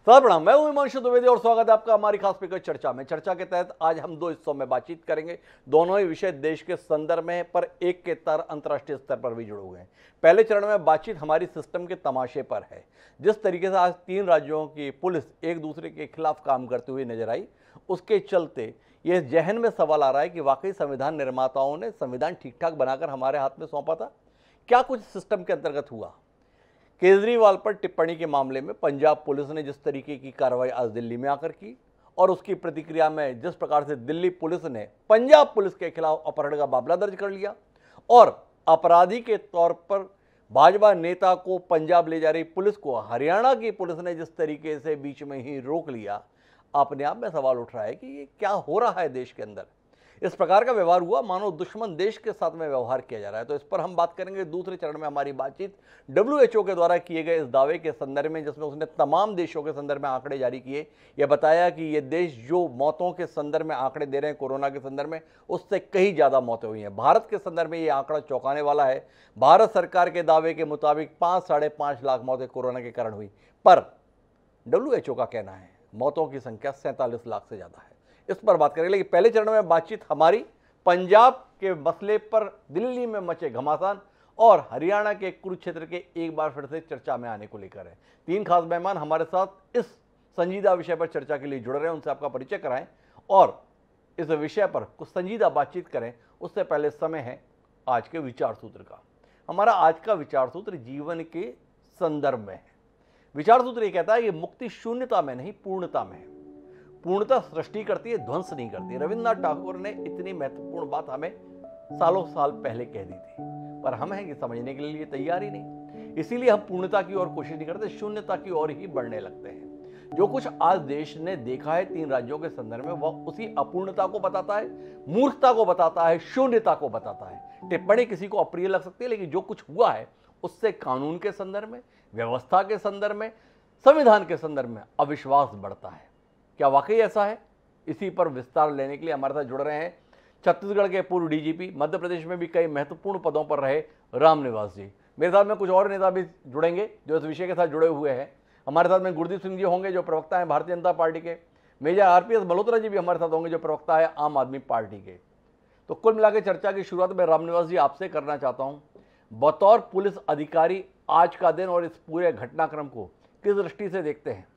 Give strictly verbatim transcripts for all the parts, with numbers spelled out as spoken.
साथ प्रणाम, मैं हूं हिमांशु द्विवेदी और स्वागत है आपका हमारी खास पेपर चर्चा में। चर्चा के तहत आज हम दो हिस्सों में बातचीत करेंगे। दोनों ही विषय देश के संदर्भ में है, पर एक के तर अंतर्राष्ट्रीय स्तर पर भी जुड़े हुए हैं। पहले चरण में बातचीत हमारी सिस्टम के तमाशे पर है। जिस तरीके से आज तीन राज्यों की पुलिस एक दूसरे के खिलाफ काम करती हुई नजर आई, उसके चलते ये जहन में सवाल आ रहा है कि वाकई संविधान निर्माताओं ने संविधान ठीक ठाक बनाकर हमारे हाथ में सौंपा था? क्या कुछ सिस्टम के अंतर्गत हुआ? केजरीवाल पर टिप्पणी के मामले में पंजाब पुलिस ने जिस तरीके की कार्रवाई आज दिल्ली में आकर की और उसकी प्रतिक्रिया में जिस प्रकार से दिल्ली पुलिस ने पंजाब पुलिस के खिलाफ अपहरण का मामला दर्ज कर लिया और अपराधी के तौर पर भाजपा नेता को पंजाब ले जा रही पुलिस को हरियाणा की पुलिस ने जिस तरीके से बीच में ही रोक लिया, अपने आप में सवाल उठ रहा है कि ये क्या हो रहा है देश के अंदर। इस प्रकार का व्यवहार हुआ मानो दुश्मन देश के साथ में व्यवहार किया जा रहा है। तो इस पर हम बात करेंगे। दूसरे चरण में हमारी बातचीत डब्ल्यू एच ओ के द्वारा किए गए इस दावे के संदर्भ में, जिसमें उसने तमाम देशों के संदर्भ में आंकड़े जारी किए। यह बताया कि ये देश जो मौतों के संदर्भ में आंकड़े दे रहे हैं कोरोना के संदर्भ में, उससे कहीं ज़्यादा मौतें हुई हैं। भारत के संदर्भ में ये आंकड़ा चौंकाने वाला है। भारत सरकार के दावे के मुताबिक पाँच साढ़े पाँच लाख मौतें कोरोना के कारण हुई, पर डब्ल्यू एच ओ का कहना है मौतों की संख्या सैंतालीस लाख से ज़्यादा है। इस पर बात करेंगे, लेकिन पहले चरण में बातचीत हमारी पंजाब के मसले पर दिल्ली में मचे घमासान और हरियाणा के कुरुक्षेत्र के एक बार फिर से चर्चा में आने को लेकर है। तीन खास मेहमान हमारे साथ इस संजीदा विषय पर चर्चा के लिए जुड़ रहे हैं। उनसे आपका परिचय कराएं और इस विषय पर कुछ संजीदा बातचीत करें। उससे पहले समय है आज के विचार सूत्र का। हमारा आज का विचार सूत्र जीवन के संदर्भ में है। विचार सूत्र ये कहता है कि मुक्ति शून्यता में नहीं, पूर्णता में है। पूर्णता सृष्टि करती है, ध्वंस नहीं करती। रविन्द्रनाथ ठाकुर ने इतनी महत्वपूर्ण बात हमें सालों साल पहले कह दी थी, पर हम हैं कि समझने के लिए तैयार ही नहीं। इसीलिए हम पूर्णता की ओर कोशिश नहीं करते, शून्यता की ओर ही बढ़ने लगते हैं। जो कुछ आज देश ने देखा है तीन राज्यों के संदर्भ में, वह उसी अपूर्णता को बताता है, मूर्खता को बताता है, शून्यता को बताता है। टिप्पणी किसी को अप्रिय लग सकती है, लेकिन जो कुछ हुआ है उससे कानून के संदर्भ में, व्यवस्था के संदर्भ में, संविधान के संदर्भ में अविश्वास बढ़ता है। क्या वाकई ऐसा है? इसी पर विस्तार लेने के लिए हमारे साथ जुड़ रहे हैं छत्तीसगढ़ के पूर्व D G P, Madhya Pradesh में भी कई महत्वपूर्ण पदों पर रहे रामनिवास जी। मेरे साथ में कुछ और नेता भी जुड़ेंगे जो इस विषय के साथ जुड़े हुए हैं। हमारे साथ में गुरदीप सिंह जी होंगे जो प्रवक्ता हैं भारतीय जनता पार्टी के। Major R P S Malhotra ji भी हमारे साथ होंगे जो प्रवक्ता है आम आदमी पार्टी के। तो कुल मिलाकर चर्चा की शुरुआत में रामनिवास जी आपसे करना चाहता हूँ। बतौर पुलिस अधिकारी आज का दिन और इस पूरे घटनाक्रम को किस दृष्टि से देखते हैं?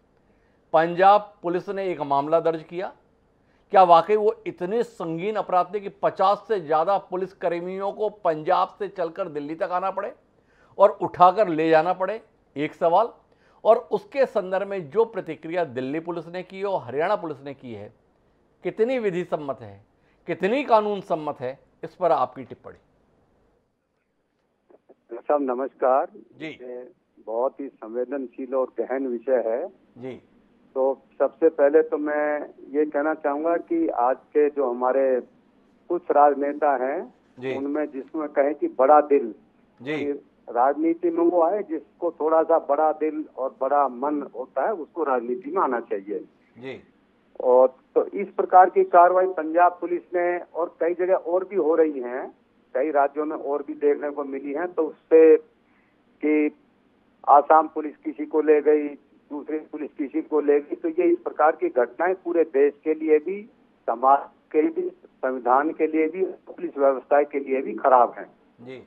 पंजाब पुलिस ने एक मामला दर्ज किया, क्या वाकई वो इतने संगीन अपराध थे कि पचास से ज्यादा पुलिस कर्मियों को पंजाब से चलकर दिल्ली तक आना पड़े और उठाकर ले जाना पड़े? एक सवाल। और उसके संदर्भ में जो प्रतिक्रिया दिल्ली पुलिस ने की और हरियाणा पुलिस ने की है, कितनी विधि सम्मत है, कितनी कानून सम्मत है? इस पर आपकी टिप्पणी। साहब नमस्कार जी। बहुत ही संवेदनशील और गहन विषय है जी। तो सबसे पहले तो मैं ये कहना चाहूंगा कि आज के जो हमारे कुछ राजनेता हैं उनमें जिसमें कहें कि बड़ा दिल जी, राजनीति में वो आए जिसको थोड़ा सा बड़ा दिल और बड़ा मन होता है, उसको राजनीति में आना चाहिए जी। और तो इस प्रकार की कार्रवाई पंजाब पुलिस ने और कई जगह और भी हो रही हैं, कई राज्यों में और भी देखने को मिली हैं। तो उससे कि आसाम पुलिस किसी को ले गई, दूसरी पुलिस किसी को ले गई, तो ये इस प्रकार की घटनाएं पूरे देश के लिए भी, समाज के लिए भी, संविधान के लिए भी, पुलिस व्यवस्था के लिए भी खराब है जी।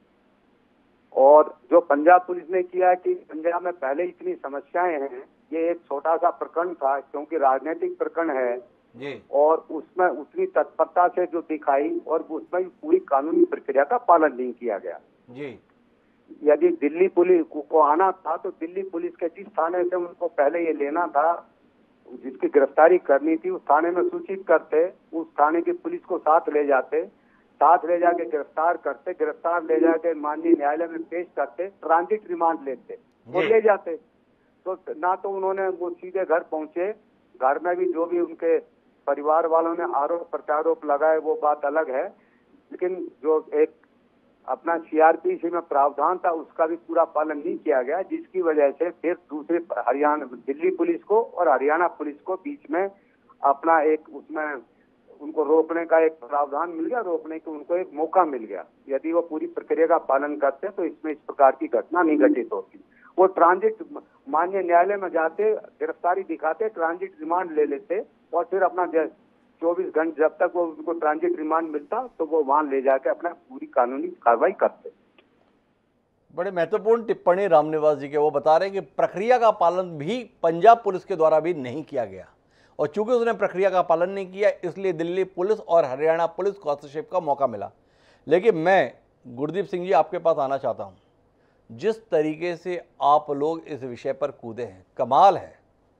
और जो पंजाब पुलिस ने किया कि पंजाब में पहले इतनी समस्याएं हैं, ये एक छोटा सा प्रकरण था क्योंकि राजनीतिक प्रकरण है जी। और उसमें उतनी तत्परता से जो दिखाई और उसमें पूरी कानूनी प्रक्रिया का पालन नहीं किया गया जी। यदि दिल्ली पुलिस को आना था तो दिल्ली पुलिस के जिस थाने से उनको पहले ये लेना था, जिसकी गिरफ्तारी करनी थी, उस थाने में सूचित करते, उस थाने की पुलिस को साथ ले जाते, साथ ले जाके गिरफ्तार करते, गिरफ्तार ले जाके माननीय न्यायालय में पेश करते, ट्रांजिट रिमांड लेते और ले जाते। तो ना तो उन्होंने वो सीधे घर पहुंचे, घर में भी जो भी उनके परिवार वालों ने आरोप प्रत्यारोप लगाए वो बात अलग है, लेकिन जो एक अपना सी आर पी सी में प्रावधान था उसका भी पूरा पालन नहीं किया गया, जिसकी वजह से फिर दूसरे हरियाणा दिल्ली पुलिस को और हरियाणा पुलिस को बीच में अपना एक उसमें उनको रोकने का एक प्रावधान मिल गया, रोकने का उनको एक मौका मिल गया। यदि वो पूरी प्रक्रिया का पालन करते तो इसमें इस प्रकार की घटना नहीं घटित होती। वो ट्रांजिट माननीय न्यायालय में जाते, गिरफ्तारी दिखाते, ट्रांजिट रिमांड ले लेते और फिर अपना चौबीस घंटे जब तक वो उनको ट्रांजिट रिमांड मिलता तो वो वहां ले जाके अपना पूरी कानूनी कार्रवाई करते। बड़े महत्वपूर्ण टिप्पणी रामनिवास जी के, वो बता रहे हैं कि प्रक्रिया का पालन भी पंजाब पुलिस के द्वारा भी नहीं किया गया और चूंकि उसने प्रक्रिया का पालन नहीं किया इसलिए दिल्ली पुलिस और हरियाणा पुलिस को हस्तक्षेप का मौका मिला। लेकिन मैं गुरदीप सिंह जी आपके पास आना चाहता हूं, जिस तरीके से आप लोग इस विषय पर कूदे हैं कमाल है।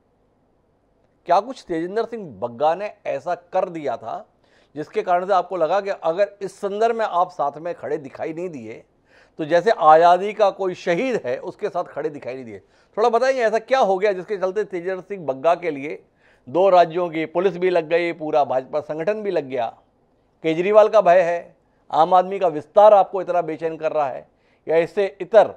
क्या कुछ तेजिंदर सिंह बग्गा ने ऐसा कर दिया था जिसके कारण से आपको लगा कि अगर इस संदर्भ में आप साथ में खड़े दिखाई नहीं दिए तो जैसे आज़ादी का कोई शहीद है उसके साथ खड़े दिखाई नहीं दिए? थोड़ा बताइए ऐसा क्या हो गया जिसके चलते तेजिंदर सिंह बग्गा के लिए दो राज्यों की पुलिस भी लग गई, पूरा भाजपा संगठन भी लग गया, केजरीवाल का भय है, आम आदमी का विस्तार आपको इतना बेचैन कर रहा है, या इससे इतर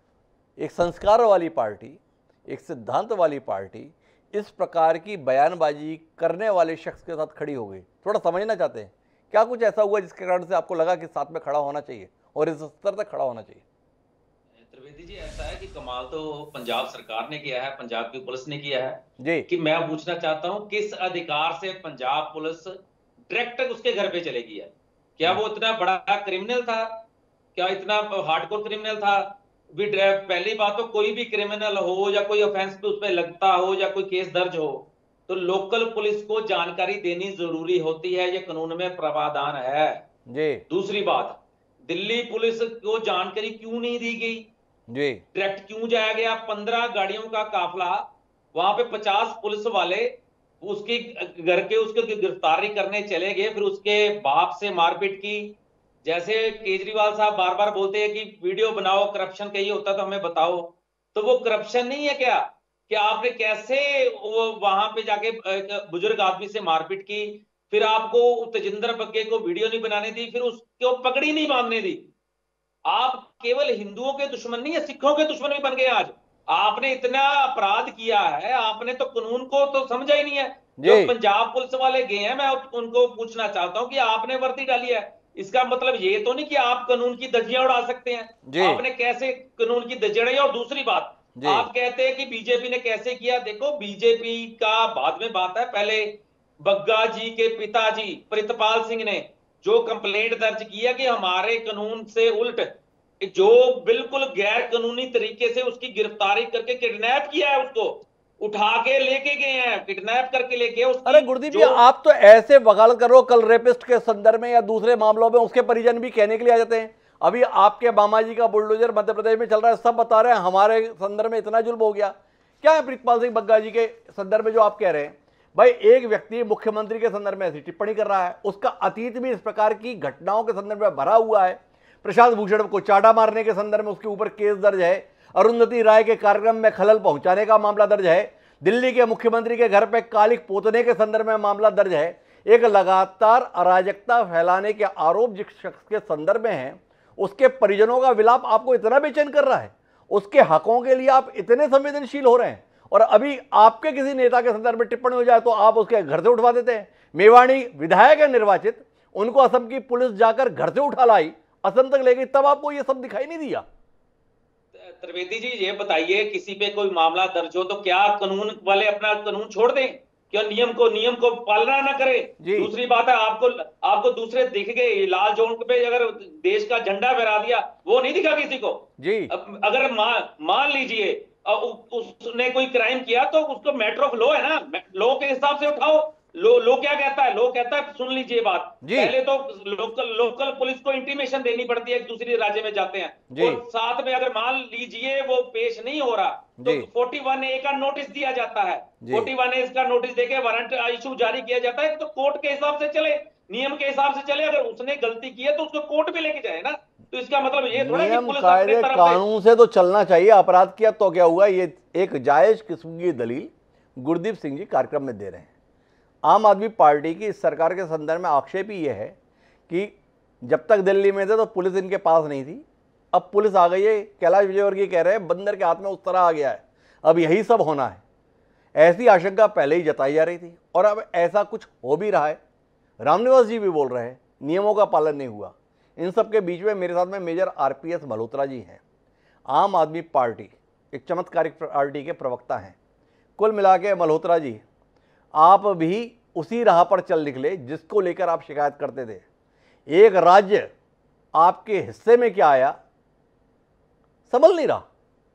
एक संस्कार वाली पार्टी, एक सिद्धांत वाली पार्टी इस प्रकार की बयानबाजी करने वाले शख्स के साथ खड़ी हो गई? थोड़ा समझना चाहते हैं क्या कुछ ऐसा हुआ जिसके कारण से आपको लगा कि साथ में खड़ा होना चाहिए और इस स्तर तक खड़ा होना चाहिए? त्रिवेदी जी, ऐसा है कि कमाल तो पंजाब सरकार ने किया है, पंजाब की पुलिस ने किया है जी। कि मैं पूछना चाहता हूं किस अधिकार से पंजाब पुलिस डायरेक्ट उसके घर पे चलेगी है? क्या वो इतना बड़ा क्रिमिनल था? क्या इतना हार्डकोर क्रिमिनल था? भी पहली बात तो कोई भी क्रिमिनल हो या कोई ऑफेंस पे उस पर लगता हो या कोई केस दर्ज हो तो लोकल पुलिस को जानकारी देनी जरूरी होती है, ये कानून में प्रावधान है जी। दूसरी बात, दिल्ली पुलिस को जानकारी क्यों नहीं दी गई जी? डायरेक्ट क्यों जाया गया? पंद्रह गाड़ियों का काफिला, वहां पे पचास पुलिस वाले उसके घर के उसके गिरफ्तारी करने चले गए, फिर उसके बाप से मारपीट की। जैसे केजरीवाल साहब बार बार बोलते हैं कि वीडियो बनाओ, करप्शन कहीं होता तो हमें बताओ, तो वो करप्शन नहीं है क्या? कि आपने कैसे वो वहां पे जाके बुजुर्ग आदमी से मारपीट की, फिर आपको तेजिंदर बग्गे को वीडियो नहीं बनाने दी, फिर उसको पगड़ी नहीं बांधने दी। आप केवल हिंदुओं के दुश्मन नहीं है, सिखों के दुश्मन भी बन गए आज। आपने इतना अपराध किया है, आपने तो कानून को तो समझा ही नहीं है। जो पंजाब पुलिस वाले गए हैं, मैं उनको पूछना चाहता हूं कि आपने वर्दी डाली है, इसका मतलब ये तो नहीं कि आप कानून की धज्जियां उड़ा सकते हैं। आपने कैसे कानून की धज्जियां उड़ाई? और दूसरी बात, आप कहते हैं कि बीजेपी ने कैसे किया। देखो, बीजेपी का बाद में बात है, पहले बग्गा जी के पिताजी प्रितपाल सिंह ने जो कंप्लेंट दर्ज किया कि हमारे कानून से उल्ट जो बिल्कुल गैर कानूनी तरीके से उसकी गिरफ्तारी करके किडनैप किया है, उसको उठा के लेके गए हैं, किडनैप करके लेके। अरे गुरदीप जी, आप तो ऐसे वकालत करो, कल रेपिस्ट के संदर्भ में या दूसरे मामलों में उसके परिजन भी कहने के लिए आ जाते हैं। अभी आपके मामा जी का बुलडोजर मध्य प्रदेश में चल रहा है, सब बता रहे हैं हमारे संदर्भ में इतना जुल्म हो गया। क्या है प्रितपाल सिंह बग्गा जी के संदर्भ में जो आप कह रहे हैं? भाई, एक व्यक्ति मुख्यमंत्री के संदर्भ में ऐसी टिप्पणी कर रहा है, उसका अतीत भी इस प्रकार की घटनाओं के संदर्भ में भरा हुआ है। प्रशांत भूषण को चाटा मारने के संदर्भ में उसके ऊपर केस दर्ज है, अरुंधति राय के कार्यक्रम में खलल पहुंचाने का मामला दर्ज है, दिल्ली के मुख्यमंत्री के घर पर कालिक पोतने के संदर्भ में मामला दर्ज है। एक लगातार अराजकता फैलाने के आरोप जिस शख्स के संदर्भ में है, उसके परिजनों का विलाप आपको इतना बेचैन कर रहा है, उसके हकों के लिए आप इतने संवेदनशील हो रहे हैं, और अभी आपके किसी नेता के संदर्भ में टिप्पणी हो जाए तो आप उसके घर से उठवा देते हैं। मेवाड़ी विधायक है निर्वाचित, उनको असम की पुलिस जाकर घर से उठा लाई, असम तक ले गई, तब आपको ये सब दिखाई नहीं दिया? त्रिवेदी जी, ये बताइए, किसी पे कोई मामला दर्ज हो तो क्या कानून वाले अपना कानून छोड़ दें? क्या नियम को नियम को पालना ना करे? दूसरी बात है, आपको आपको दूसरे दिख गए, लाल चौक पे अगर देश का झंडा फहरा दिया, वो नहीं दिखा किसी को जी। अगर मान मान लीजिए उसने कोई क्राइम किया तो उसको मैटर ऑफ लॉ है ना, लॉ के हिसाब से उठाओ। लो लो क्या कहता है? लो कहता है, सुन लीजिए बात, पहले तो लोकल लोकल पुलिस को इंटीमेशन देनी पड़ती है, दूसरे राज्य में जाते हैं, और साथ में अगर मान लीजिए वो पेश नहीं हो रहा तो इकतालीस ए का नोटिस दिया जाता है, इकतालीस ए का नोटिस देके वारंट इशू जारी किया जाता है। तो कोर्ट के हिसाब से चले, नियम के हिसाब से चले। अगर उसने गलती की है तो उसको कोर्ट पे लेके जाए ना। तो इसका मतलब ये थोड़ा कि पुलिस अपने तरफ कानून से तो चलना चाहिए। अपराध किया तो क्या हुआ? ये एक जायज किस्म की दलील गुरदीप सिंह जी कार्यक्रम में दे रहे हैं। आम आदमी पार्टी की इस सरकार के संदर्भ में आक्षेप ही यह है कि जब तक दिल्ली में थे तो पुलिस इनके पास नहीं थी, अब पुलिस आ गई है। कैलाश विजयवर्गीय कह रहे हैं बंदर के हाथ में उस तरह आ गया है, अब यही सब होना है। ऐसी आशंका पहले ही जताई जा रही थी और अब ऐसा कुछ हो भी रहा है। रामनिवास जी भी बोल रहे हैं नियमों का पालन नहीं हुआ। इन सब के बीच में मेरे साथ में मेजर आरपीएस मल्होत्रा जी हैं। आम आदमी पार्टी एक चमत्कारिक पार्टी के प्रवक्ता हैं। कुल मिला के मल्होत्रा जी, आप भी उसी राह पर चल निकले जिसको लेकर आप शिकायत करते थे। एक राज्य आपके हिस्से में क्या आया, संभल नहीं रहा।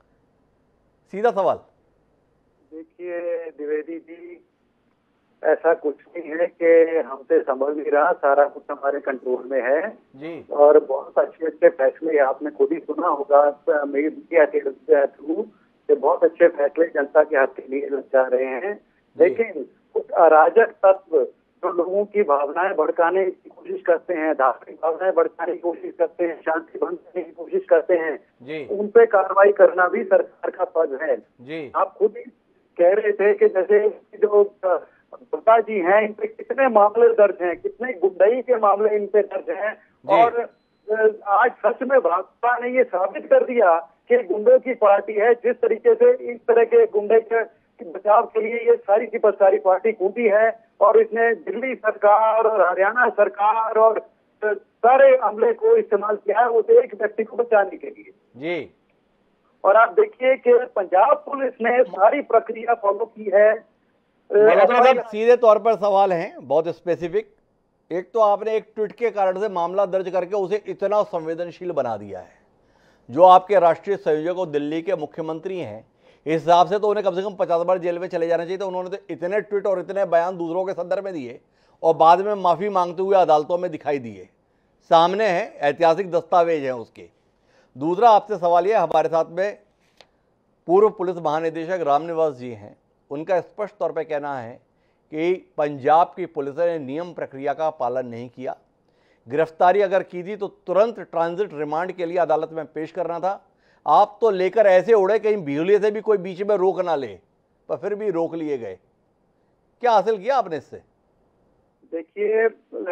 सीधा सवाल। देखिए द्विवेदी जी, ऐसा कुछ नहीं है कि हमसे संभल नहीं रहा, सारा कुछ हमारे कंट्रोल में है जी। और बहुत अच्छे अच्छे फैसले आपने खुद ही सुना होगा मीडिया के थ्रू कि बहुत अच्छे फैसले जनता के हाथ के लिए जा रहे हैं। लेकिन कुछ अराजक तत्व जो लोगों की भावनाएं भड़काने की कोशिश करते हैं, धार्मिक भावनाएं भड़काने की कोशिश करते हैं, शांति भंग करने की कोशिश करते हैं जी। उन पे कार्रवाई करना भी सरकार का फर्ज है जी। आप खुद ही कह रहे थे कि जैसे जो बता जी हैं, इन पे कितने मामले दर्ज हैं, कितने गुंडई के मामले इन पे दर्ज हैं। और आज सच में भाजपा ने ये साबित कर दिया कि गुंडों की पार्टी है। जिस तरीके से इस तरह के गुंडे के बचाव के लिए ये सारी की सारी पार्टी कूदी है और इसने दिल्ली सरकार और हरियाणा सरकार और सारे अमले को इस्तेमाल किया है उस एक व्यक्ति को बचाने के लिए जी। और आप देखिए कि पंजाब पुलिस ने सारी प्रक्रिया फॉलो की है। मतलब सीधे तौर पर सवाल हैं, बहुत स्पेसिफिक। एक तो आपने एक ट्वीट के कारण से मामला दर्ज करके उसे इतना संवेदनशील बना दिया है। जो आपके राष्ट्रीय संयोजक और दिल्ली के मुख्यमंत्री हैं, इस हिसाब से तो उन्हें कम से कम पचास बार जेल में चले जाना चाहिए। तो उन्होंने तो इतने ट्वीट और इतने बयान दूसरों के संदर्भ में दिए और बाद में माफ़ी मांगते हुए अदालतों में दिखाई दिए। सामने है, ऐतिहासिक दस्तावेज हैं उसके। दूसरा आपसे सवाल ये, हमारे साथ में पूर्व पुलिस महानिदेशक रामनिवास जी हैं। उनका स्पष्ट तौर पर कहना है कि पंजाब की पुलिस ने नियम प्रक्रिया का पालन नहीं किया। गिरफ्तारी अगर की थी तो तुरंत ट्रांजिट रिमांड के लिए अदालत में पेश करना था। आप तो लेकर ऐसे उड़े कहीं भीड़िए से भी कोई बीच में रोक ना ले, पर फिर भी रोक लिए गए। क्या हासिल किया आपने इससे? देखिए,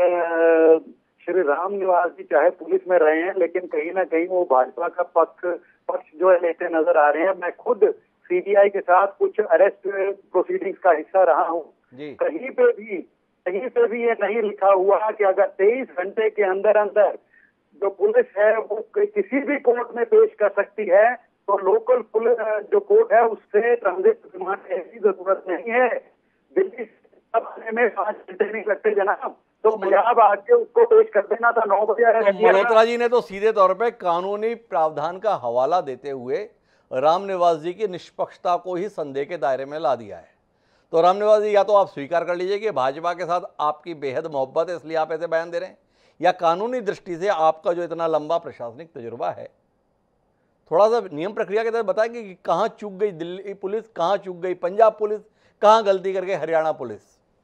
श्री रामनिवास जी चाहे पुलिस में रहे हैं, लेकिन कहीं ना कहीं वो भाजपा का पक्ष पक्ष जो है लेते नजर आ रहे हैं। मैं खुद सीबीआई के साथ कुछ अरेस्ट प्रोसीडिंग्स का हिस्सा रहा हूँ। कहीं पे भी कहीं पे भी ये नहीं लिखा हुआ कि अगर तेईस घंटे के अंदर अंदर जो पुलिस है वो किसी भी कोर्ट में पेश कर सकती है, तो लोकल पुलिस जो कोर्ट है उससे ट्रांजिट रिमांड की जरूरत नहीं है। दिल्ली आने में पांच घंटे नहीं लगते जनाब, तो पंजाब आके उसको पेश कर देना था नौ बजे। तो मल्होत्रा जी ने तो सीधे तौर पे कानूनी प्रावधान का हवाला देते हुए रामनिवास जी की निष्पक्षता को ही संदेह के दायरे में ला दिया है। तो रामनिवास जी, या तो आप स्वीकार कर लीजिए कि भाजपा के साथ आपकी बेहद मोहब्बत है इसलिए आप ऐसे बयान दे रहे हैं, या कानूनी दृष्टि से आपका जो इतना लंबा प्रशासनिक तजुर्बा है, थोड़ा सा नियम प्रक्रिया के तहत बताएंगे कि कहाँ चूक गई दिल्ली पुलिस, कहाँ चूक गई पंजाब पुलिस, कहाँ गलती करके हरियाणा पुलिस।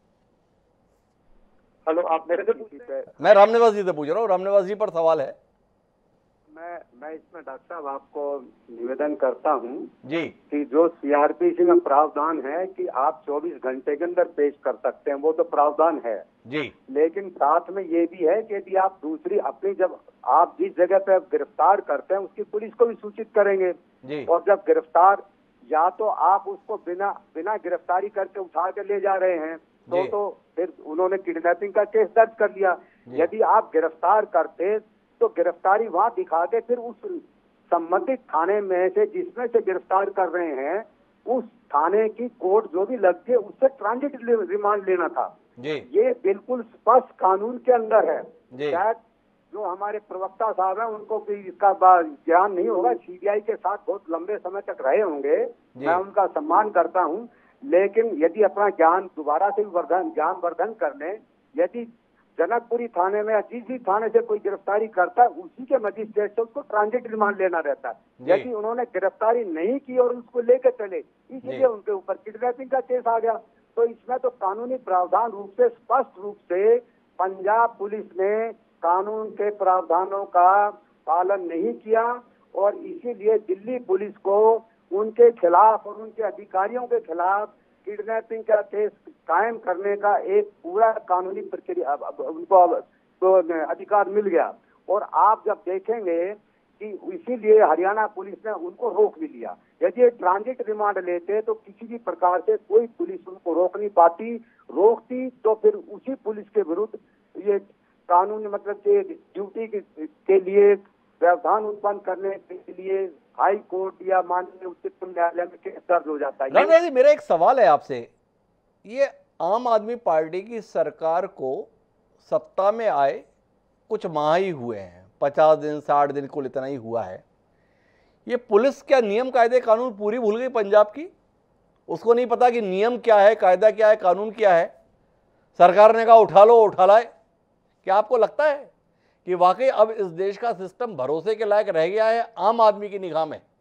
हेलो, आप मेरे से पूछ रहे हैं? मैं रामनिवास जी से पूछ रहा हूँ। रामनिवास जी पर सवाल है। मैं मैं इसमें डॉक्टर साहब आपको निवेदन करता हूँ जी कि जो सीआरपीसी में प्रावधान है कि आप चौबीस घंटे के अंदर पेश कर सकते हैं, वो तो प्रावधान है जी। लेकिन साथ में ये भी है कि यदि आप दूसरी अपनी जब आप जिस जगह पे गिरफ्तार करते हैं उसकी पुलिस को भी सूचित करेंगे जी। और जब गिरफ्तार, या तो आप उसको बिना बिना गिरफ्तारी करके उठा के ले जा रहे हैं तो तो फिर उन्होंने किडनैपिंग का केस दर्ज कर लिया। यदि आप गिरफ्तार करते तो गिरफ्तारी वहां दिखा के फिर उस संबंधित थाने में से जिसमें से गिरफ्तार कर रहे हैं उस थाने की कोर्ट जो भी लगती है उससे ट्रांजिट रिमांड लेना था जी। ये बिल्कुल स्पष्ट कानून के अंदर है। शायद जो हमारे प्रवक्ता साहब हैं उनको भी इसका ज्ञान नहीं होगा, सीबीआई के साथ बहुत लंबे समय तक रहे होंगे, मैं उनका सम्मान करता हूं, लेकिन यदि अपना ज्ञान दोबारा से वर्धन ज्ञान वर्धन करने, यदि जनकपुरी थाने में या जिस भी थाने से कोई गिरफ्तारी करता है उसी के मजिस्ट्रेट से उसको ट्रांजिट रिमांड लेना रहता है। यदि उन्होंने गिरफ्तारी नहीं की और उसको लेकर चले, इसलिए उनके ऊपर किडनैपिंग का केस आ गया। तो इसमें तो कानूनी प्रावधान रूप से स्पष्ट रूप से पंजाब पुलिस ने कानून के प्रावधानों का पालन नहीं किया और इसीलिए दिल्ली पुलिस को उनके खिलाफ और उनके अधिकारियों के खिलाफ किडनैपिंग का केस कायम करने का एक पूरा कानूनी प्रक्रिया उनको तो अधिकार मिल गया। और आप जब देखेंगे कि इसीलिए हरियाणा पुलिस ने उनको रोक भी लिया। यदि ट्रांजिट रिमांड लेते तो किसी भी प्रकार से कोई पुलिस उनको रोक नहीं पाती, रोकती तो फिर उसी पुलिस के विरुद्ध ये कानून मतलब के ड्यूटी के, के लिए व्यवधान उत्पन्न करने के लिए हाई कोर्ट या माननीय उच्चतम न्यायालय में केस दर्ज हो जाता है। रामनिवास जी, मेरा एक सवाल है आपसे, ये आम आदमी पार्टी की सरकार को सत्ता में आए कुछ माह ही हुए हैं, पचास दिन साठ दिन कुल इतना ही हुआ है, ये पुलिस क्या नियम कायदे कानून पूरी भूल गई पंजाब की? उसको नहीं पता कि नियम क्या है, कायदा क्या है, कानून क्या है? सरकार ने कहा उठा लो उठा लाए। क्या आपको लगता है कि वाकई अब इस देश का सिस्टम भरोसे के लायक रह गया है आम आदमी की निगाह में?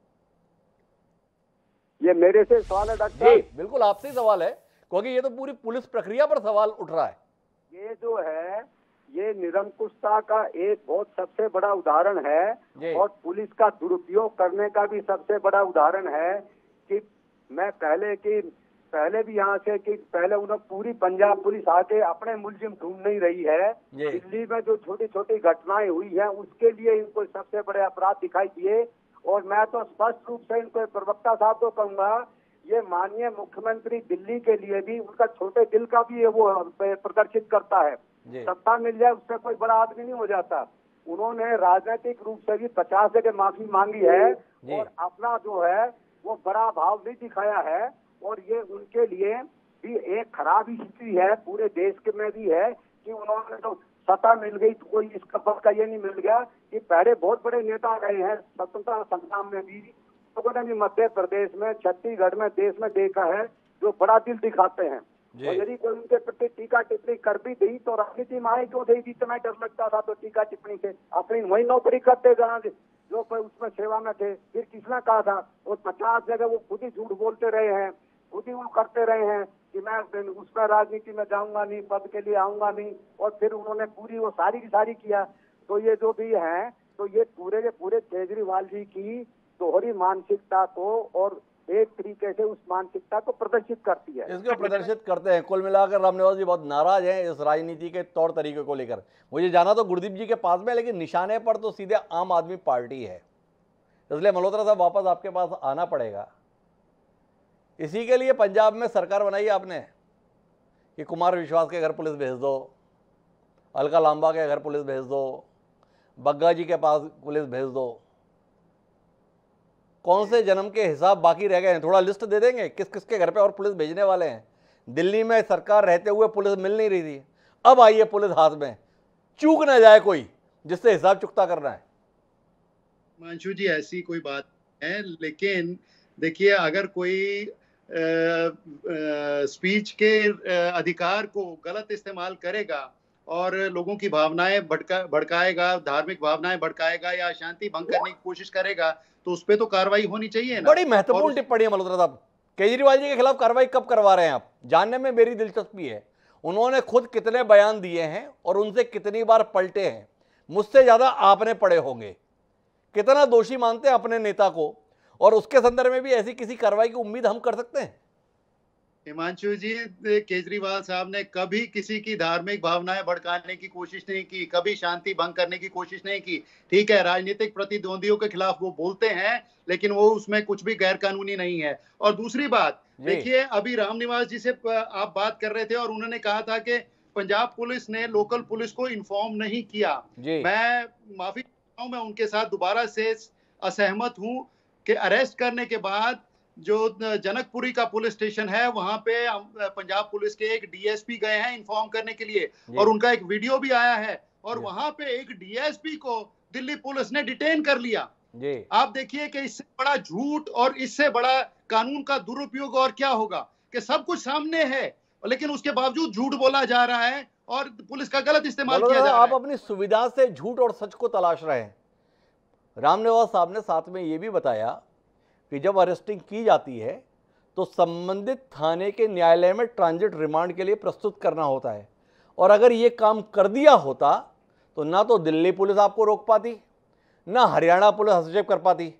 ये मेरे से सवाल है डॉक्टर? जी बिल्कुल आपसे ही सवाल है, क्योंकि ये तो पूरी पुलिस प्रक्रिया पर सवाल उठ रहा है। ये जो है ये निरंकुशता का एक बहुत सबसे बड़ा उदाहरण है और पुलिस का दुरुपयोग करने का भी सबसे बड़ा उदाहरण है कि मैं पहले की पहले भी यहाँ से कि पहले उन्हें पूरी पंजाब पुलिस आके अपने मुलजिम ढूंढ नहीं रही है। दिल्ली में जो छोटी छोटी घटनाएं हुई हैं उसके लिए इनको सबसे बड़े अपराध दिखाई दिए। और मैं तो स्पष्ट रूप से इनको प्रवक्ता साहब को कहूंगा, ये माननीय मुख्यमंत्री दिल्ली के लिए भी उनका छोटे दिल का भी वो प्रदर्शित करता है। सत्ता मिल जाए उससे कोई बड़ा आदमी नहीं हो जाता। उन्होंने राजनीतिक रूप से भी पचास जगह माफी मांगी है और अपना जो है वो बड़ा भाव नहीं दिखाया है। और ये उनके लिए भी एक खराब हिस्ट्री है, पूरे देश के में भी है कि उन्होंने तो सत्ता मिल गई तो कोई इसका पद का ये नहीं मिल गया कि पहले बहुत बड़े नेता रहे हैं स्वतंत्रता संग्राम में भी, लोगों ने भी मध्य प्रदेश में छत्तीसगढ़ में देश में देखा है जो बड़ा दिल दिखाते हैं। और यदि कोई उनके प्रति टीका टिप्पणी कर भी दी तो राजनीति में आए क्यों थे, इतना डर लगता था तो टीका टिप्पणी से अपनी वही नौकरी करते जहाँ जो कोई उसमें सेवा में थे। फिर किसने कहा था? और पचास जगह वो खुद ही झूठ बोलते रहे हैं, खुद ही वो करते रहे हैं कि मैं उसमें राजनीति में जाऊंगा नहीं, पद के लिए आऊंगा नहीं। और फिर उन्होंने पूरी वो सारी की सारी किया। तो ये जो भी है तो ये पूरे के पूरे केजरीवाल जी की दोहरी मानसिकता को और एक तरीके से उस मानसिकता को प्रदर्शित करती है। इसको प्रदर्शित करते हैं। कुल मिलाकर रामनिवास जी बहुत नाराज हैं इस राजनीति के तौर तरीके को लेकर। मुझे जाना तो गुरदीप जी के पास में, लेकिन निशाने पर तो सीधे आम आदमी पार्टी है, इसलिए मल्होत्रा साहब वापस आपके पास आना पड़ेगा। इसी के लिए पंजाब में सरकार बनाई आपने कि कुमार विश्वास के घर पुलिस भेज दो, अलका लांबा के घर पुलिस भेज दो, बग्गा जी के पास पुलिस भेज दो। कौन से जन्म के हिसाब बाकी रह गए हैं? थोड़ा लिस्ट दे देंगे किस किस के घर पे और पुलिस भेजने वाले हैं। दिल्ली में सरकार रहते हुए पुलिस मिल नहीं रही थी, अब आई है पुलिस हाथ में, चूक ना जाए कोई जिससे हिसाब चुकता करना है। हिमांशु जी ऐसी कोई बात है, लेकिन देखिए अगर कोई आ, आ, स्पीच के अधिकार को गलत इस्तेमाल करेगा और लोगों की भावनाएं भड़का भड़काएगा, धार्मिक भावनाएं भड़काएगा या शांति भंग करने की कोशिश करेगा तो उस पर तो कार्रवाई होनी चाहिए ना। बड़ी महत्वपूर्ण टिप्पणी है मल्होत्रा साहब। केजरीवाल जी के खिलाफ कार्रवाई कब करवा रहे हैं आप? जानने में मेरी दिलचस्पी है। उन्होंने खुद कितने बयान दिए हैं और उनसे कितनी बार पलटे हैं, मुझसे ज्यादा आपने पढ़े होंगे। कितना दोषी मानते हैं अपने नेता को, और उसके संदर्भ में भी ऐसी किसी कार्रवाई की उम्मीद हम कर सकते हैं? हिमांशु जी, केजरीवाल साहब ने कभी किसी की धार्मिक भावनाएं भड़काने की कोशिश नहीं की, कभी शांति भंग करने की कोशिश नहीं की। ठीक है, राजनीतिक प्रतिद्वंदियों के खिलाफ वो बोलते हैं, लेकिन वो उसमें कुछ भी गैर कानूनी नहीं है। और दूसरी बात देखिए, अभी रामनिवास जी से आप बात कर रहे थे और उन्होंने कहा था कि पंजाब पुलिस ने लोकल पुलिस को इन्फॉर्म नहीं किया। मैं माफी चाहता हूं, मैं उनके साथ दोबारा से असहमत हूं कि अरेस्ट करने के बाद जो जनकपुरी का पुलिस स्टेशन है वहां पे पंजाब पुलिस के एक डीएसपी गए हैं इन्फॉर्म करने के लिए, और उनका एक वीडियो भी आया है। और वहां पे एक डीएसपी को दिल्ली पुलिस ने डिटेन कर लिया। आप देखिए कि इससे बड़ा झूठ और इससे बड़ा कानून का दुरुपयोग और क्या होगा कि सब कुछ सामने है लेकिन उसके बावजूद झूठ बोला जा रहा है और पुलिस का गलत इस्तेमाल किया जा रहा है। आप अपनी सुविधा से झूठ और सच को तलाश रहे हैं। रामनिवास साहब ने साथ में ये भी बताया कि जब अरेस्टिंग की जाती है तो संबंधित थाने के न्यायालय में ट्रांजिट रिमांड के लिए प्रस्तुत करना होता है, और अगर ये काम कर दिया होता तो ना तो दिल्ली पुलिस आपको रोक पाती, ना हरियाणा पुलिस हस्तक्षेप कर पाती।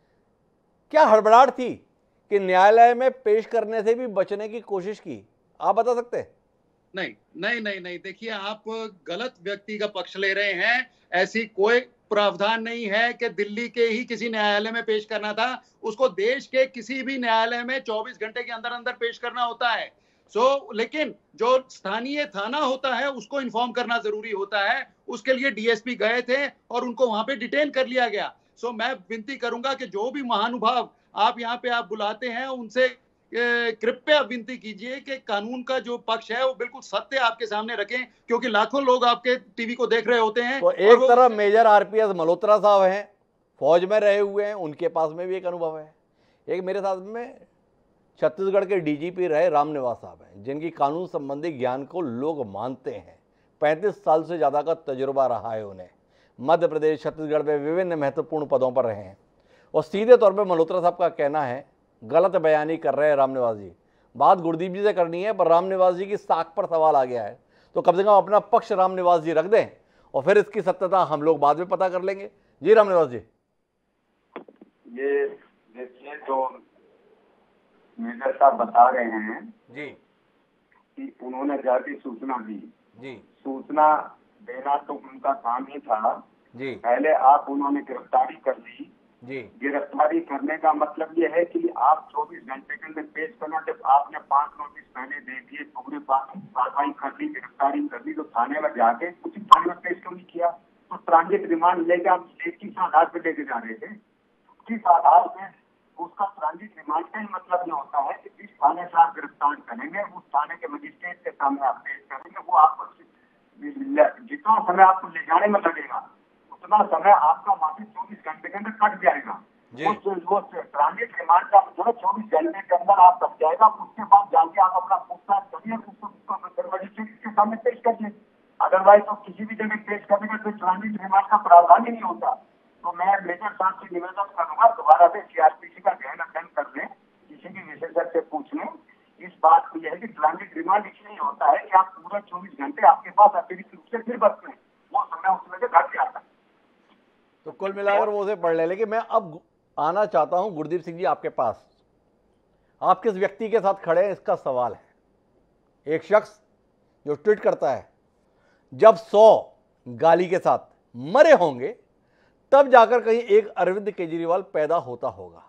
क्या हड़बड़ाहट थी कि न्यायालय में पेश करने से भी बचने की कोशिश की? आप बता सकते हैं? नहीं नहीं नहीं नहीं देखिए, आप गलत व्यक्ति का पक्ष ले रहे हैं। ऐसी कोई प्रावधान नहीं है कि दिल्ली के ही किसी न्यायालय में पेश करना था, उसको देश के किसी भी न्यायालय में चौबीस घंटे के अंदर अंदर पेश करना होता है। सो so, लेकिन जो स्थानीय थाना होता है उसको इन्फॉर्म करना जरूरी होता है। उसके लिए डीएसपी गए थे और उनको वहां पे डिटेन कर लिया गया। सो मैं विनती करूंगा कि जो भी महानुभाव आप यहाँ पे आप बुलाते हैं उनसे कृपया विनती कीजिए कि कानून का जो पक्ष है वो बिल्कुल सत्य आपके सामने रखें, क्योंकि लाखों लोग आपके टीवी को देख रहे होते हैं। तो एक तरफ मेजर आरपीएस मल्होत्रा साहब हैं, फौज में रहे हुए हैं, उनके पास में भी एक अनुभव है। एक मेरे साथ में छत्तीसगढ़ के डीजीपी रहे रामनिवास साहब हैं, जिनकी कानून संबंधी ज्ञान को लोग मानते हैं। पैंतीस साल से ज़्यादा का तजुर्बा रहा है उन्हें। मध्य प्रदेश, छत्तीसगढ़ में विभिन्न महत्वपूर्ण पदों पर रहे हैं। और सीधे तौर पर मल्होत्रा साहब का कहना है गलत बयानी कर रहे हैं रामनिवास जी। बात गुरदीप जी से करनी है, पर रामनिवास जी की साख पर सवाल आ गया है, तो कम से कम अपना पक्ष रामनिवास जी रख दें और फिर इसकी सत्यता हम लोग बाद में पता कर लेंगे। जी रामनिवास जी। ये देखिए, जो मेजर साहब बता रहे हैं जी कि उन्होंने जाति सूचना दी, जी सूचना देना तो उनका काम ही था जी। पहले आप उन्होंने गिरफ्तारी कर ली जी। गिरफ्तारी करने का मतलब ये है कि आप चौबीस घंटे के अंदर पेश करना। जब आपने पांच नोटिस पहले दे दिए, पूरे कार्रवाई कर ली, गिरफ्तारी कर ली, तो थाने में जाके उसी थाने में पेश क्यों नहीं किया? तो ट्रांजिट रिमांड लेके आप किस आधार पे लेके जा रहे थे? किस आधार पे? उसका ट्रांजिट रिमांड का ही मतलब ये होता है कि जिस थाने से आप गिरफ्तार करेंगे उस थाने के मजिस्ट्रेट के सामने आप पेश करेंगे। वो आपको जितना समय आपको ले जाने में लगेगा उतना समय आपका मात्र चौबीस घंटे के अंदर कट जाएगा। वो ट्रांजिट रिमांड का मतलब चौबीस घंटे के अंदर आप कट जाएगा। उसके बाद जाके आप अपना पूछताछ करिए, उसको मजिस्ट्रेट के सामने पेश करिए। अदरवाइज तो किसी भी जगह पेश करने का कोई ट्रांजिट रिमांड का प्रावधान ही नहीं होता। तो मैं मेजर साहब से निवेदन करूंगा दोबारा से सीआरपीसी का गहन अध्ययन कर लें, किसी भी विशेषज्ञ से पूछ लें। इस बात को यह है कि ट्रांजिट रिमांड इसलिए होता है कि आप पूरा चौबीस घंटे आपके पास अतिरिक्त रूप से फिर बचते हैं, वो समय उसमें से घट जाता है। तो कुल मिलाकर वो उसे पढ़ ले। लेकिन मैं अब आना चाहता हूं गुरदीप सिंह जी आपके पास। आप किस व्यक्ति के साथ खड़े हैं इसका सवाल है। एक शख्स जो ट्वीट करता है जब सौ गाली के साथ मरे होंगे तब जाकर कहीं एक अरविंद केजरीवाल पैदा होता होगा।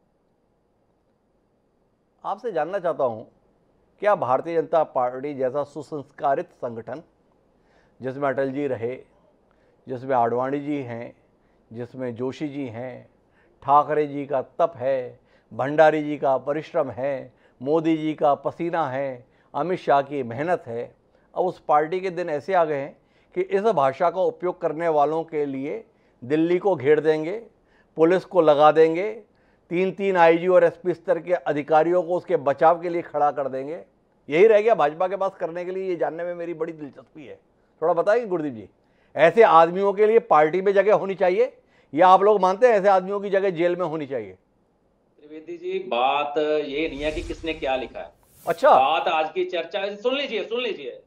आपसे जानना चाहता हूं क्या भारतीय जनता पार्टी जैसा सुसंस्कारित संगठन, जिसमें अटल जी रहे, जिसमें आडवाणी जी हैं, जिसमें जोशी जी हैं, ठाकरे जी का तप है, भंडारी जी का परिश्रम है, मोदी जी का पसीना है, अमित शाह की मेहनत है, अब उस पार्टी के दिन ऐसे आ गए हैं कि इस भाषा का उपयोग करने वालों के लिए दिल्ली को घेर देंगे, पुलिस को लगा देंगे, तीन तीन आईजी और एसपी स्तर के अधिकारियों को उसके बचाव के लिए खड़ा कर देंगे। यही रह गया भाजपा के पास करने के लिए। ये जानने में मेरी बड़ी दिलचस्पी है, थोड़ा बताइए गुरदीप जी। ऐसे आदमियों के लिए पार्टी में जगह होनी चाहिए या आप लोग मानते हैं ऐसे आदमियों की जगह जेल में होनी चाहिए? त्रिवेदी जी, बात ये नहीं है कि किसने क्या लिखा है। अच्छा, बात आज की चर्चा, सुन लीजिए सुन लीजिए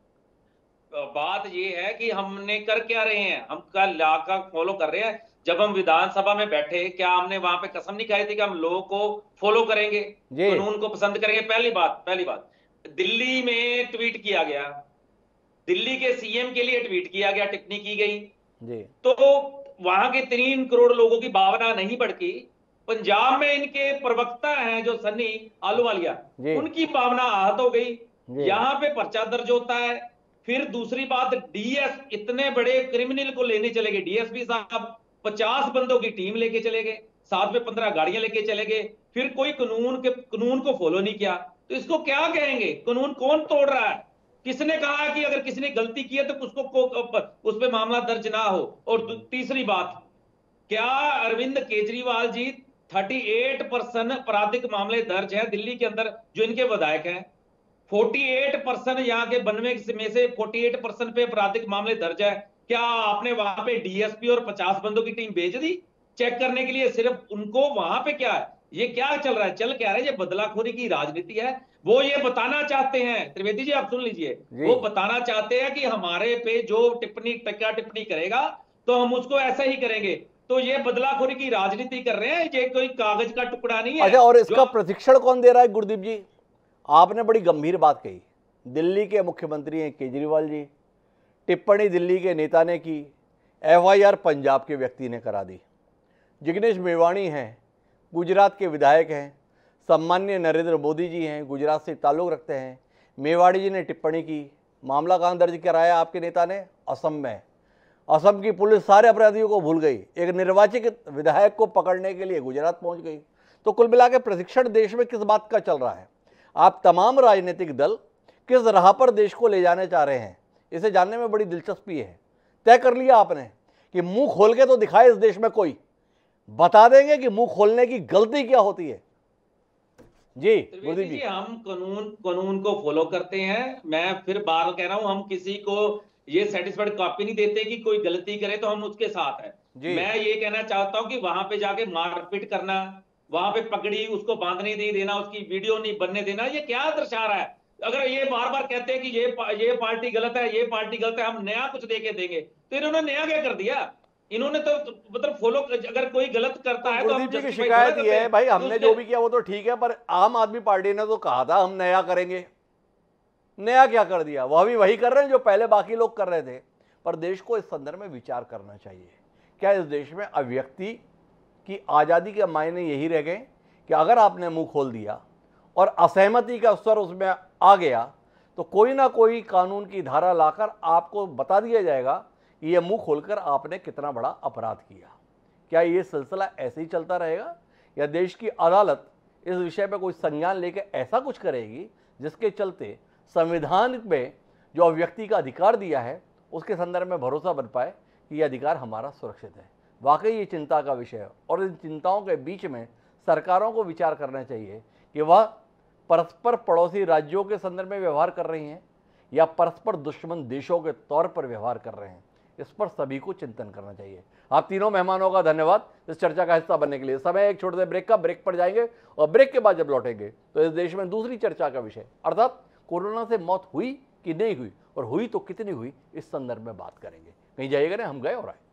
बात ये है कि हमने कर क्या रहे हैं, हम क्या ला का फॉलो कर रहे हैं। जब हम विधानसभा में बैठे, क्या हमने वहां पे कसम नहीं खाई थी कि हम लोगों को फॉलो करेंगे, कानून को पसंद करेंगे? पहली बात पहली बात दिल्ली में ट्वीट किया गया, दिल्ली के सीएम के लिए ट्वीट किया गया, टिप्पणी की गई जी। तो वहां के तीन करोड़ लोगों की भावना नहीं भड़की। पंजाब में इनके प्रवक्ता हैं जो सन्नी आलूवालिया, उनकी भावना आहत हो गई। यहां पे पर्चा दर्ज होता है। फिर दूसरी बात, डीएस इतने बड़े क्रिमिनल को लेने चले गए, डीएसपी साहब पचास बंदों की टीम लेके चले गए, साथ में पंद्रह गाड़ियां लेके चले गए। फिर कोई कानून के कानून को फॉलो नहीं किया, तो इसको क्या कहेंगे? कानून कौन तोड़ रहा है? किसने कहा कि अगर किसी ने गलती की है तो उसको उस पर मामला दर्ज ना हो? और तीसरी बात, क्या अरविंद केजरीवाल जी अड़तीस परसेंट आपराधिक मामले दर्ज है दिल्ली के अंदर जो इनके विधायक हैं, अड़तालीस परसेंट यहाँ के बनवे में से अड़तालीस परसेंट पे आपराधिक मामले दर्ज है। क्या आपने वहां पे डीएसपी और पचास बंदों की टीम भेज दी चेक करने के लिए? सिर्फ उनको वहां पे क्या है, ये क्या चल रहा है? चल क्या रहा है? ये बदलाखोरी की राजनीति है। वो ये बताना चाहते हैं, त्रिवेदी जी आप सुन लीजिए, वो बताना चाहते हैं कि हमारे पे जो टिप्पणी टक्का टिप्पणी करेगा तो हम उसको ऐसे ही करेंगे। तो ये बदलाखोरी की राजनीति कर रहे हैं, ये कोई कागज का टुकड़ा नहीं है। अच्छा, और इसका प्रशिक्षण कौन दे रहा है गुरदीप जी? आपने बड़ी गंभीर बात कही। दिल्ली के मुख्यमंत्री हैं केजरीवाल जी, टिप्पणी दिल्ली के नेता ने की, एफआईआर पंजाब के व्यक्ति ने करा दी। जिग्नेश मेवाणी हैं, गुजरात के विधायक हैं, सम्मान्य नरेंद्र मोदी जी हैं, गुजरात से ताल्लुक़ रखते हैं। मेवाड़ी जी ने टिप्पणी की, मामला कहाँ दर्ज कराया आपके नेता ने? असम में। असम की पुलिस सारे अपराधियों को भूल गई, एक निर्वाचित विधायक को पकड़ने के लिए गुजरात पहुंच गई। तो कुल मिला के प्रशिक्षण देश में किस बात का चल रहा है? आप तमाम राजनीतिक दल किस राह पर देश को ले जाने चाह रहे हैं, इसे जानने में बड़ी दिलचस्पी है। तय कर लिया आपने कि मुंह खोल के तो दिखाए इस देश में कोई, बता देंगे कि मुंह खोलने की गलती क्या होती है। जी गुरदीप जी, हम कानून कानून को फॉलो करते हैं। मैं फिर बार कह रहा हूं, हम किसी को ये सेटिस्फाइड कॉपी नहीं देते कि कोई गलती करे तो हम उसके साथ है। मैं ये कहना चाहता हूं कि वहां पे जाके मारपीट करना, वहां पे पगड़ी उसको बांधने नहीं देना, उसकी वीडियो नहीं बनने देना, ये क्या दर्शा रहा है? अगर ये बार बार कहते हैं कि ये ये पार्टी गलत है, ये पार्टी गलत है, हम नया कुछ देके देंगे, तो इन्होंने नया क्या कर दिया? इन्होंने तो मतलब फॉलो, अगर कोई गलत करता है तो हम जी की शिकायत ये है भाई, हमने जो भी किया वो तो ठीक है, पर आम आदमी पार्टी ने तो कहा था हम नया करेंगे। नया क्या कर दिया? वह भी वही कर रहे हैं जो पहले बाकी लोग कर रहे थे। पर देश को इस संदर्भ में विचार करना चाहिए। क्या इस देश में अभिव्यक्ति की आज़ादी के मायने यही रह गए कि अगर आपने मुंह खोल दिया और असहमति का स्वर उसमें आ गया तो कोई ना कोई कानून की धारा लाकर आपको बता दिया जाएगा कि यह मुंह खोलकर आपने कितना बड़ा अपराध किया? क्या ये सिलसिला ऐसे ही चलता रहेगा या देश की अदालत इस विषय पर कोई संज्ञान लेकर ऐसा कुछ करेगी जिसके चलते संविधान में जो अभिव्यक्ति का अधिकार दिया है उसके संदर्भ में भरोसा बन पाए कि यह अधिकार हमारा सुरक्षित है? वाकई ये चिंता का विषय है और इन चिंताओं के बीच में सरकारों को विचार करना चाहिए कि वह परस्पर पड़ोसी राज्यों के संदर्भ में व्यवहार कर रही हैं या परस्पर दुश्मन देशों के तौर पर व्यवहार कर रहे हैं। इस पर सभी को चिंतन करना चाहिए। आप तीनों मेहमानों का धन्यवाद इस चर्चा का हिस्सा बनने के लिए। समय एक छोटे से ब्रेक का, ब्रेक पर जाएंगे और ब्रेक के बाद जब लौटेंगे तो इस देश में दूसरी चर्चा का विषय अर्थात कोरोना से मौत हुई कि नहीं हुई और हुई तो कितनी हुई, इस संदर्भ में बात करेंगे। कहीं जाइएगा ना, हम गए और आए।